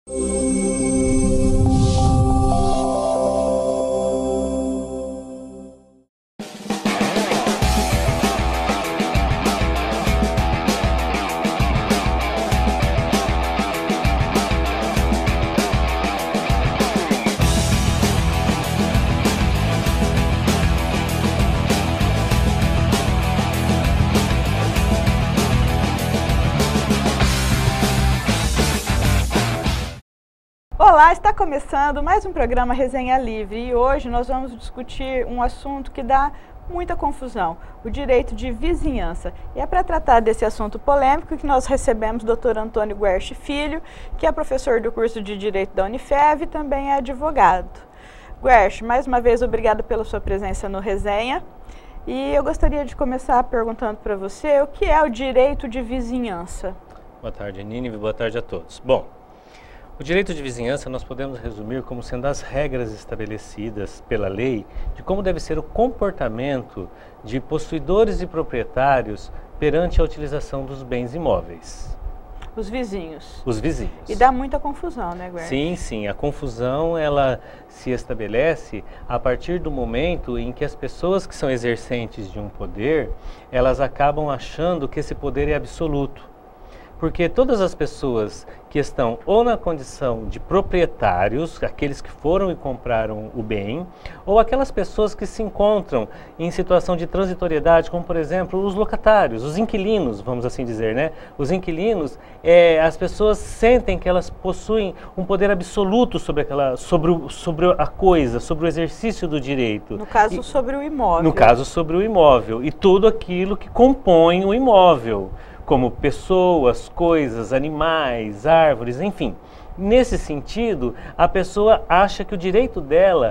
Olá, está começando mais um programa Resenha Livre e hoje nós vamos discutir um assunto que dá muita confusão, o direito de vizinhança. E é para tratar desse assunto polêmico que nós recebemos o Dr. Antônio Guerche Filho, que é professor do curso de Direito da Unifev e também é advogado. Guerche, mais uma vez obrigado pela sua presença no Resenha. E eu gostaria de começar perguntando para você o que é o direito de vizinhança. Boa tarde, Nínive, boa tarde a todos. Bom, o direito de vizinhança nós podemos resumir como sendo as regras estabelecidas pela lei de como deve ser o comportamento de possuidores e proprietários perante a utilização dos bens imóveis. Os vizinhos. Os vizinhos. E dá muita confusão, né, Guerche? Sim, sim. A confusão ela se estabelece a partir do momento em que as pessoas que são exercentes de um poder, elas acabam achando que esse poder é absoluto. Porque todas as pessoas que estão ou na condição de proprietários, aqueles que foram e compraram o bem, ou aquelas pessoas que se encontram em situação de transitoriedade, como por exemplo os locatários, os inquilinos, vamos assim dizer, né? Os inquilinos, as pessoas sentem que elas possuem um poder absoluto sobre a coisa, sobre o exercício do direito. No caso, sobre o imóvel. No caso, sobre o imóvel e tudo aquilo que compõe o imóvel, como pessoas, coisas, animais, árvores, enfim. Nesse sentido, a pessoa acha que o direito dela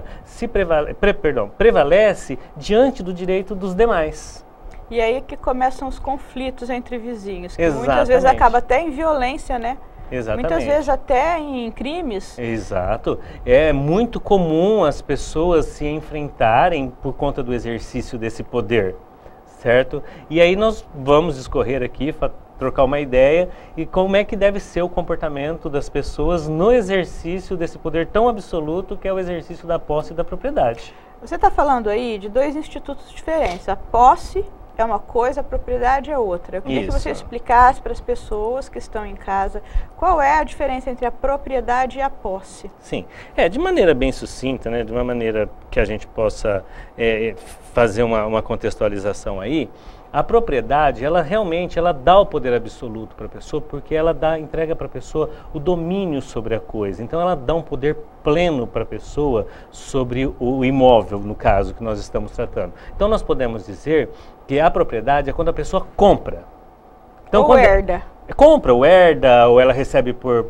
prevalece diante do direito dos demais. E aí que começam os conflitos entre vizinhos, que Exatamente. Muitas vezes acaba até em violência, né? Exatamente. Muitas vezes até em crimes. Exato. É muito comum as pessoas se enfrentarem por conta do exercício desse poder. Certo? E aí nós vamos discorrer aqui, trocar uma ideia e como é que deve ser o comportamento das pessoas no exercício desse poder tão absoluto que é o exercício da posse e da propriedade. Você está falando aí de dois institutos diferentes. A posse é uma coisa, a propriedade é outra. Eu queria que você explicasse para as pessoas que estão em casa qual é a diferença entre a propriedade e a posse. Sim, de maneira bem sucinta, né, de uma maneira que a gente possa fazer uma contextualização aí. A propriedade, ela realmente dá o poder absoluto para a pessoa, porque ela entrega para a pessoa o domínio sobre a coisa. Então ela dá um poder pleno para a pessoa sobre o imóvel, no caso que nós estamos tratando. Então nós podemos dizer que a propriedade é quando a pessoa compra. Então, ou herda. Compra, ou herda, ou ela recebe por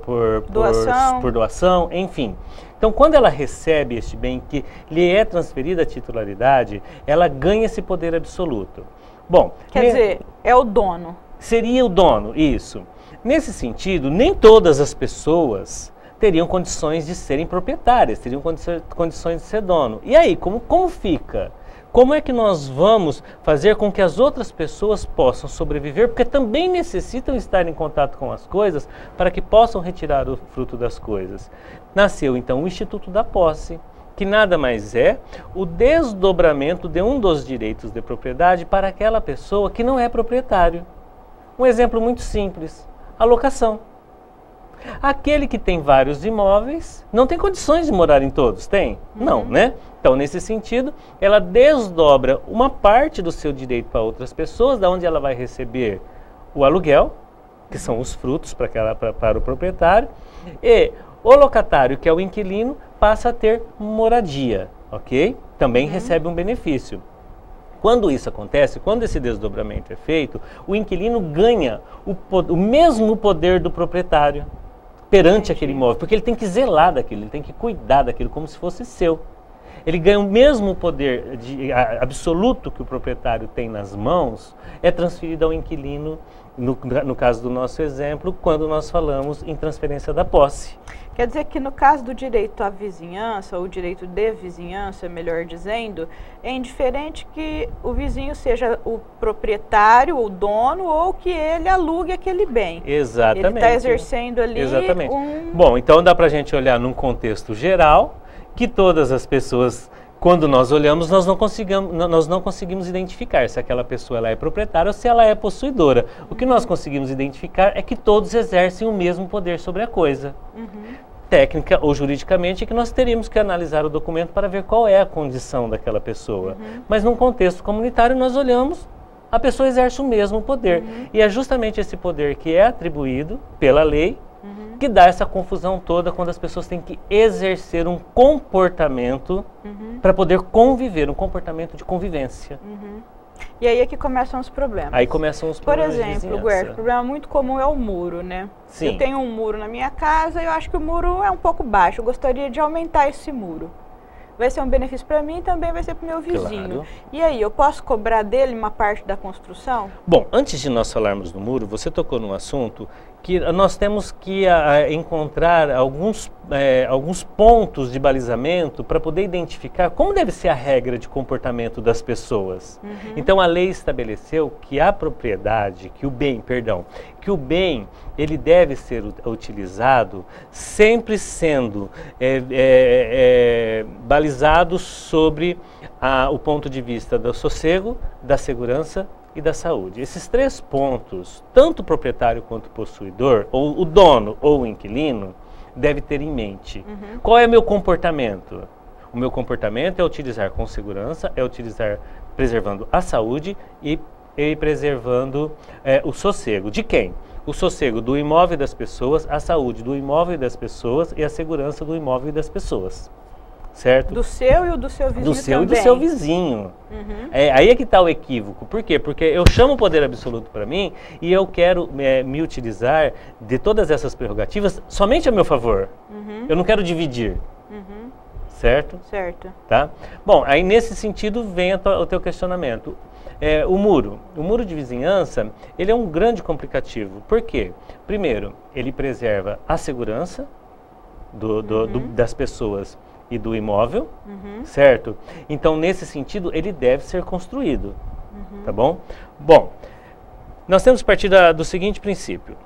doação, enfim. Então, quando ela recebe este bem que lhe é transferida a titularidade, ela ganha esse poder absoluto. Bom, quer dizer, é o dono. Seria o dono, isso. Nesse sentido, nem todas as pessoas teriam condições de serem proprietárias, teriam condições de ser dono. E aí, como fica? Como é que nós vamos fazer com que as outras pessoas possam sobreviver? Porque também necessitam estar em contato com as coisas para que possam retirar o fruto das coisas. Nasceu então o Instituto da Posse, que nada mais é o desdobramento de um dos direitos de propriedade para aquela pessoa que não é proprietário. Um exemplo muito simples, a locação. Aquele que tem vários imóveis não tem condições de morar em todos, tem? Não, né? Então, nesse sentido, ela desdobra uma parte do seu direito para outras pessoas, da onde ela vai receber o aluguel, que são os frutos para o proprietário, e o locatário, que é o inquilino, passa a ter moradia, ok? Também recebe um benefício. Quando isso acontece, quando esse desdobramento é feito, o inquilino ganha o mesmo poder do proprietário perante aquele imóvel, porque ele tem que zelar daquilo, ele tem que cuidar daquilo como se fosse seu. Ele ganha o mesmo poder absoluto que o proprietário tem nas mãos, é transferido ao inquilino, no caso do nosso exemplo, quando nós falamos em transferência da posse. Quer dizer que no caso do direito à vizinhança, ou direito de vizinhança, melhor dizendo, é indiferente que o vizinho seja o proprietário, o dono, ou que ele alugue aquele bem. Exatamente. Ele está exercendo ali Bom, então dá para a gente olhar num contexto geral, que todas as pessoas, quando nós olhamos, nós não conseguimos identificar se aquela pessoa ela é proprietária ou se ela é possuidora. O que nós conseguimos identificar é que todos exercem o mesmo poder sobre a coisa. Técnica ou juridicamente é que nós teríamos que analisar o documento para ver qual é a condição daquela pessoa. Mas num contexto comunitário nós olhamos, a pessoa exerce o mesmo poder. E é justamente esse poder que é atribuído pela lei que dá essa confusão toda quando as pessoas têm que exercer um comportamento para poder conviver, um comportamento de convivência. E aí é que começam os problemas. Aí começam os problemas. Por exemplo, Guerra, o problema muito comum é o muro, né? Sim. Eu tenho um muro na minha casa e eu acho que o muro é um pouco baixo. Eu gostaria de aumentar esse muro. Vai ser um benefício para mim e também vai ser para o meu vizinho. Claro. E aí, eu posso cobrar dele uma parte da construção? Bom, antes de nós falarmos do muro, você tocou num assunto que nós temos que encontrar alguns pontos de balizamento para poder identificar como deve ser a regra de comportamento das pessoas. Então a lei estabeleceu que a propriedade, que o bem ele deve ser utilizado sempre sendo balizado sobre o ponto de vista do sossego, da segurança e da saúde. Esses três pontos, tanto o proprietário quanto o possuidor, ou o dono ou o inquilino, deve ter em mente. Qual é o meu comportamento? O meu comportamento é utilizar com segurança, é utilizar preservando a saúde e preservando o sossego. De quem? O sossego do imóvel das pessoas, a saúde do imóvel das pessoas e a segurança do imóvel das pessoas. Certo? Do seu e o do seu vizinho Do seu também. e do seu vizinho. Aí é que está o equívoco. Por quê? Porque eu chamo o poder absoluto para mim e eu quero me utilizar de todas essas prerrogativas somente a meu favor. Eu não quero dividir. Certo? Certo. Tá? Bom, aí nesse sentido vem o teu questionamento. O muro de vizinhança, ele é um grande complicativo. Por quê? Primeiro, ele preserva a segurança das pessoas e do imóvel, certo? Então, nesse sentido, ele deve ser construído, tá bom? Bom, nós temos que partir do seguinte princípio.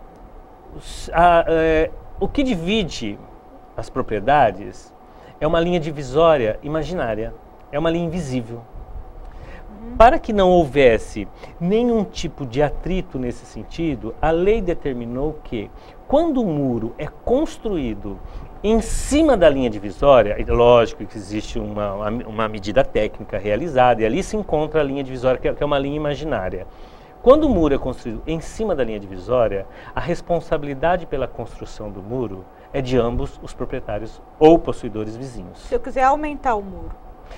O que divide as propriedades é uma linha divisória imaginária, é uma linha invisível. Para que não houvesse nenhum tipo de atrito nesse sentido, a lei determinou que, quando o muro é construído em cima da linha divisória, lógico que existe uma medida técnica realizada, e ali se encontra a linha divisória, que é uma linha imaginária. Quando o muro é construído em cima da linha divisória, a responsabilidade pela construção do muro é de ambos os proprietários ou possuidores vizinhos. Se eu quiser aumentar o muro.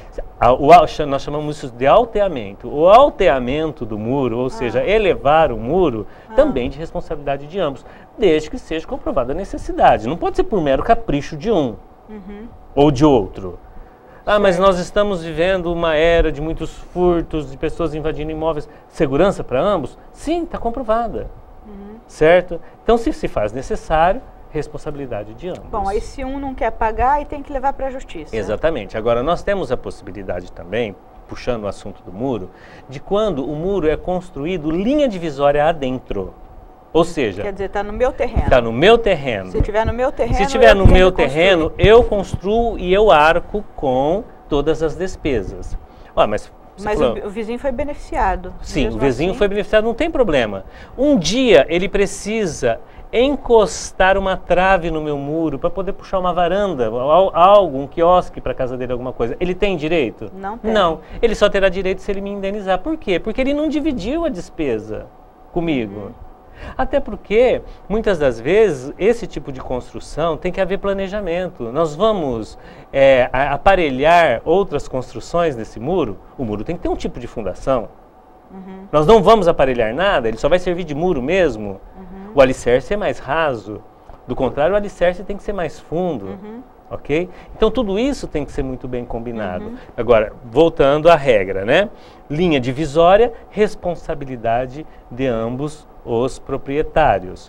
Nós chamamos isso de alteamento. O alteamento do muro, ou seja, elevar o muro, também de responsabilidade de ambos, desde que seja comprovada a necessidade. Não pode ser por mero capricho de um ou de outro. Mas nós estamos vivendo uma era de muitos furtos, de pessoas invadindo imóveis. Segurança para ambos? Sim, está comprovada. Certo? Então, se faz necessário, responsabilidade de ambos. Bom, aí se um não quer pagar, aí tem que levar para a justiça. Exatamente. Agora, nós temos a possibilidade também, puxando o assunto do muro, de quando o muro é construído linha divisória adentro. Ou seja... Quer dizer, está no meu terreno. Está no meu terreno. Se estiver no meu terreno, se estiver no meu terreno, eu construo e eu arco com todas as despesas. Mas o vizinho foi beneficiado. Sim, o vizinho foi beneficiado, não tem problema. Um dia ele precisa encostar uma trave no meu muro para poder puxar uma varanda, um quiosque para a casa dele, alguma coisa. Ele tem direito? Não tem. Não, ele só terá direito se ele me indenizar. Por quê? Porque ele não dividiu a despesa comigo. Até porque, muitas das vezes, esse tipo de construção tem que haver planejamento. Nós vamos aparelhar outras construções desse muro. O muro tem que ter um tipo de fundação. Nós não vamos aparelhar nada, ele só vai servir de muro mesmo. O alicerce é mais raso. Do contrário, o alicerce tem que ser mais fundo. Ok? Então, tudo isso tem que ser muito bem combinado. Agora, voltando à regra, né? Linha divisória, responsabilidade de ambos os proprietários.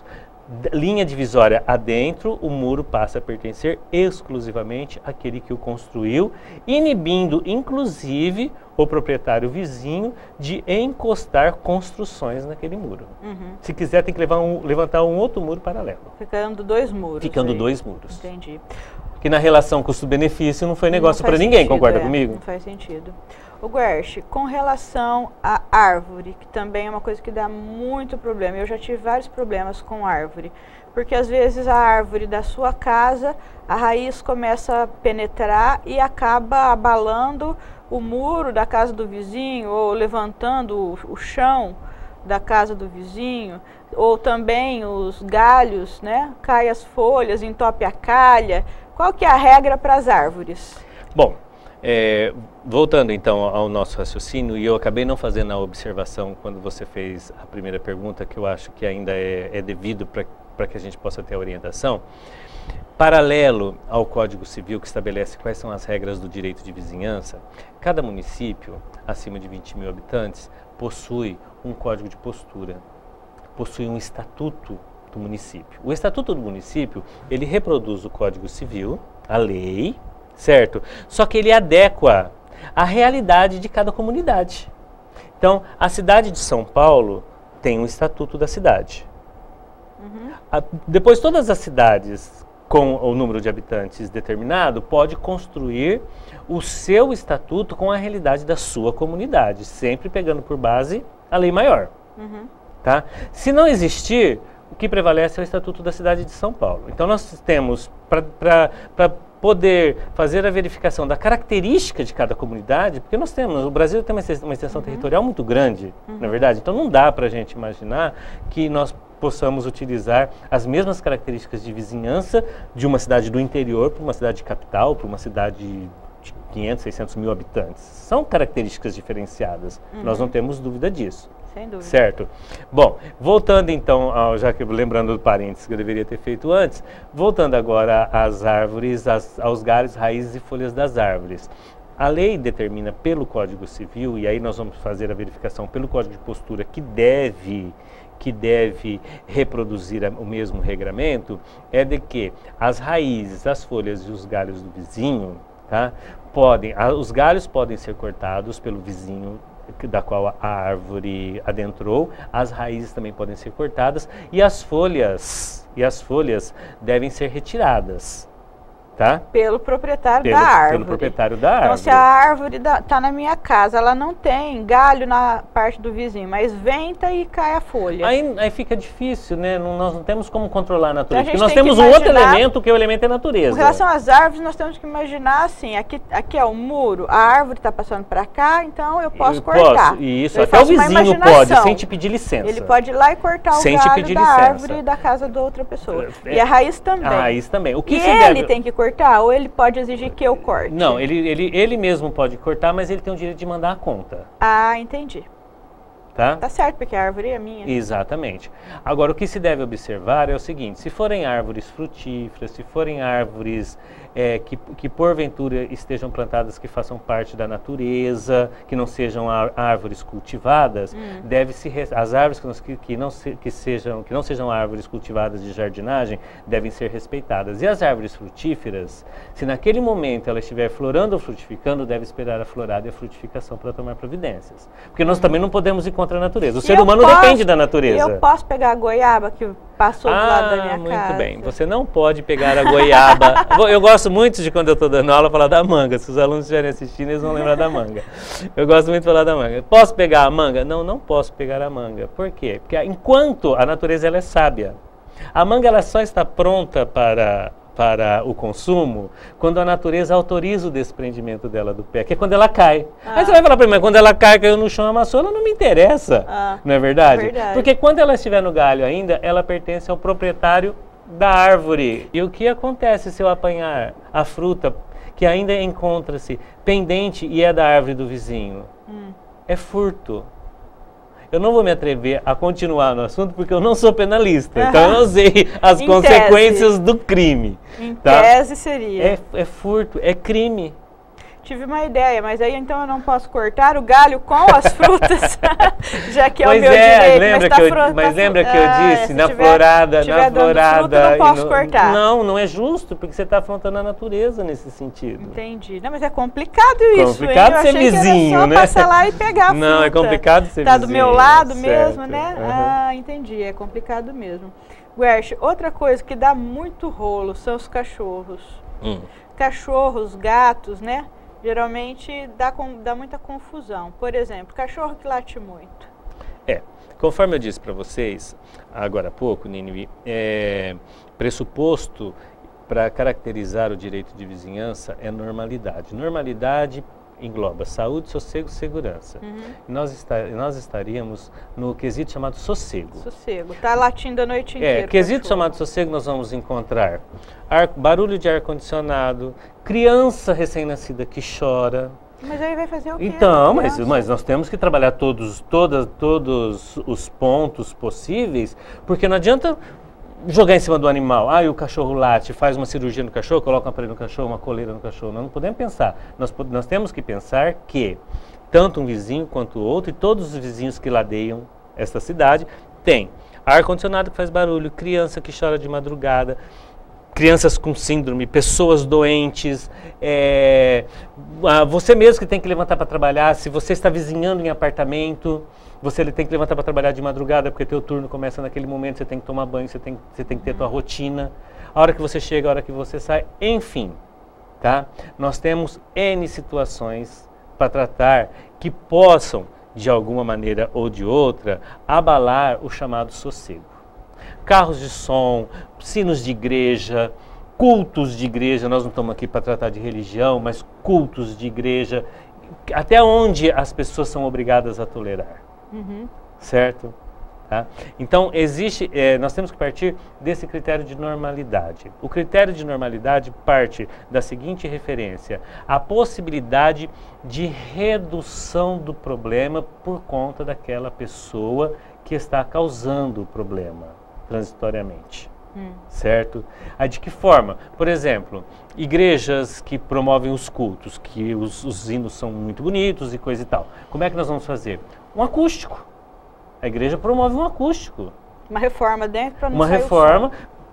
linha divisória adentro, o muro passa a pertencer exclusivamente àquele que o construiu, inibindo inclusive o proprietário vizinho de encostar construções naquele muro. Se quiser, tem que levantar um outro muro paralelo. Ficando 2 muros. Ficando 2 muros. Entendi. Que na relação custo-benefício não foi negócio para ninguém, concorda comigo? Não faz sentido. O Guerche, com relação à árvore, que também é uma coisa que dá muito problema, eu já tive vários problemas com árvore, porque às vezes a árvore da sua casa, a raiz começa a penetrar e acaba abalando o muro da casa do vizinho, ou levantando o chão da casa do vizinho, ou também os galhos, né? Cai as folhas, entope a calha. Qual que é a regra para as árvores? Bom, voltando então ao nosso raciocínio, e eu acabei não fazendo a observação quando você fez a primeira pergunta, que eu acho que ainda é devido para que a gente possa ter a orientação. Paralelo ao Código Civil, que estabelece quais são as regras do direito de vizinhança, cada município, acima de 20 mil habitantes, possui um código de postura, possui um estatuto do município. O estatuto do município, ele reproduz o Código Civil, a lei, certo? Só que ele adequa à realidade de cada comunidade. Então, a cidade de São Paulo tem um estatuto da cidade. Depois, todas as cidades com o número de habitantes determinado pode construir o seu estatuto com a realidade da sua comunidade, sempre pegando por base a lei maior. Tá? Se não existir, o que prevalece é o estatuto da cidade de São Paulo. Então, nós temos, para poder fazer a verificação da característica de cada comunidade, porque o Brasil tem uma extensão territorial muito grande, na verdade, então não dá para a gente imaginar que nós possamos utilizar as mesmas características de vizinhança de uma cidade do interior para uma cidade capital, para uma cidade de 500, 600 mil habitantes. São características diferenciadas, nós não temos dúvida disso. Sem dúvida. Certo. Bom, voltando então, já que lembrando do parênteses que eu deveria ter feito antes, voltando agora às árvores, aos galhos, raízes e folhas das árvores. A lei determina pelo Código Civil, e aí nós vamos fazer a verificação pelo Código de Postura, que deve reproduzir o mesmo regramento, é de que as raízes, as folhas e os galhos do vizinho, tá, os galhos podem ser cortados pelo vizinho da qual a árvore adentrou, as raízes também podem ser cortadas e as folhas devem ser retiradas. Tá? Pelo proprietário da árvore. Pelo proprietário da árvore. Então, se a árvore está na minha casa, ela não tem galho na parte do vizinho, mas venta e cai a folha. Aí fica difícil, né? Nós não temos como controlar a natureza. Então, porque nós temos um outro elemento, que é o elemento da natureza. Com relação às árvores, nós temos que imaginar assim, aqui é o muro, a árvore está passando para cá, então eu posso cortar. Isso, até o vizinho pode, sem te pedir licença. Ele pode ir lá e cortar o galho da árvore da casa da outra pessoa. E a raiz também. A raiz também. Ele tem que cortar, ou ele pode exigir que eu corte? Não, ele mesmo pode cortar, mas ele tem o direito de mandar a conta. Ah, entendi. Tá certo, porque a árvore é minha. Exatamente. Agora, o que se deve observar é o seguinte: se forem árvores frutíferas, se forem árvores que porventura estejam plantadas que façam parte da natureza, que não sejam árvores cultivadas, as árvores que não sejam árvores cultivadas de jardinagem devem ser respeitadas. E as árvores frutíferas, se naquele momento ela estiver florando ou frutificando, deve esperar a florada e a frutificação para tomar providências. Porque nós também não podemos ir contra a natureza. O ser humano depende da natureza. E eu posso pegar a goiaba que passou do lado da minha casa? Muito bem. Você não pode pegar a goiaba. Eu gosto muito de, quando eu estou dando aula, falar da manga. Se os alunos estiverem assistindo, eles vão lembrar da manga. Eu gosto muito de falar da manga. Posso pegar a manga? Não, não posso pegar a manga. Por quê? Porque enquanto a natureza ela é sábia, a manga ela só está pronta para o consumo quando a natureza autoriza o desprendimento dela do pé, que é quando ela cai. Aí você vai falar para mim, mas quando ela caiu no chão, amassou, ela não me interessa. Não é verdade? Porque quando ela estiver no galho ainda, ela pertence ao proprietário da árvore. E o que acontece se eu apanhar a fruta que ainda encontra-se pendente e é da árvore do vizinho? É furto. Eu não vou me atrever a continuar no assunto porque eu não sou penalista. Então eu não sei as consequências do crime. Em tese seria. É furto, é crime. tive uma ideia, mas aí então eu não posso cortar o galho com as frutas, já que é o meu direito. Mas lembra que eu disse, na florada, fruta, não posso cortar. Não é justo, porque você está afrontando a natureza nesse sentido. Entendi. Não, mas é complicado isso, complicado ser vizinho, né? Passar lá e pegar a fruta. Não, é complicado ser vizinho. Tá do meu lado certo. mesmo, né? Ah, entendi, é complicado mesmo. Guerche, outra coisa que dá muito rolo são os cachorros. Cachorros, gatos, né? Geralmente dá muita confusão. Por exemplo, cachorro que late muito. Conforme eu disse para vocês, agora há pouco, Nínive, pressuposto para caracterizar o direito de vizinhança é normalidade. Normalidade engloba saúde, sossego e segurança. Nós estaríamos no quesito chamado sossego. Sossego, tá latindo a noite inteira. Quesito chamado sossego nós vamos encontrar barulho de ar-condicionado, criança recém-nascida que chora. Mas aí vai fazer o quê? Então, mas nós temos que trabalhar todos os pontos possíveis, porque não adianta jogar em cima do animal. O cachorro late, faz uma cirurgia no cachorro, coloca um aparelho no cachorro, uma coleira no cachorro. Nós não podemos pensar. Nós temos que pensar que tanto um vizinho quanto o outro, e todos os vizinhos que ladeiam esta cidade, tem ar-condicionado que faz barulho, criança que chora de madrugada, crianças com síndrome, pessoas doentes, você mesmo que tem que levantar para trabalhar, se você está vizinhando em apartamento, você tem que levantar para trabalhar de madrugada, porque teu turno começa naquele momento, você tem que tomar banho, você tem que ter tua rotina, a hora que você chega, a hora que você sai, enfim, tá? Nós temos N situações para tratar que possam, de alguma maneira ou de outra, abalar o chamado sossego. Carros de som, sinos de igreja, cultos de igreja, nós não estamos aqui para tratar de religião, mas cultos de igreja, até onde as pessoas são obrigadas a tolerar, certo? Tá? Então, nós temos que partir desse critério de normalidade. O critério de normalidade parte da seguinte referência: a possibilidade de redução do problema por conta daquela pessoa que está causando o problema transitoriamente. Certo? De que forma? Por exemplo, igrejas que promovem os cultos, que os hinos são muito bonitos e coisa e tal. Como é que nós vamos fazer? Um acústico. A igreja promove um acústico. Uma reforma dentro para não sair reforma.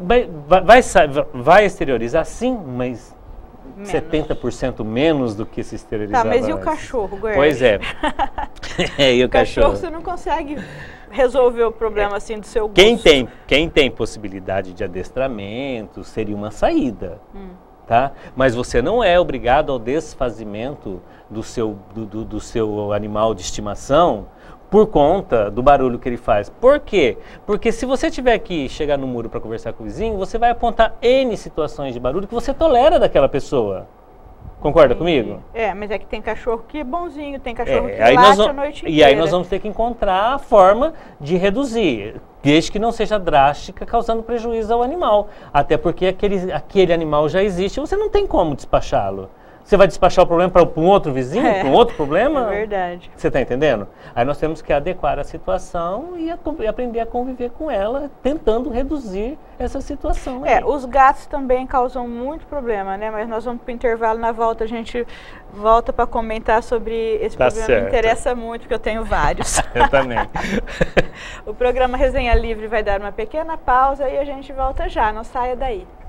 Vai exteriorizar sim, mas menos. 70% menos do que se exteriorizava. Tá, mas e o antes. Cachorro, Guerche? Pois é. E o cachorro você não consegue resolver o problema assim do seu gosto. Quem tem possibilidade de adestramento seria uma saída. Tá? Mas você não é obrigado ao desfazimento do seu animal de estimação por conta do barulho que ele faz. Por quê? Porque se você tiver que chegar no muro para conversar com o vizinho, você vai apontar N situações de barulho que você tolera daquela pessoa. Concorda comigo? Mas é que tem cachorro que é bonzinho, tem cachorro que late a noite inteira. E aí nós vamos ter que encontrar a forma de reduzir, desde que não seja drástica, causando prejuízo ao animal. Até porque aquele animal já existe, você não tem como despachá-lo. Você vai despachar o problema para um outro vizinho, para um outro problema? É verdade. Você está entendendo? Aí nós temos que adequar a situação e aprender a conviver com ela, tentando reduzir essa situação. Os gatos também causam muito problema, né? Mas nós vamos para o intervalo, na volta a gente volta para comentar sobre esse problema. Certo. Me interessa muito, porque eu tenho vários. Eu também. O programa Resenha Livre vai dar uma pequena pausa e a gente volta já, não saia daí.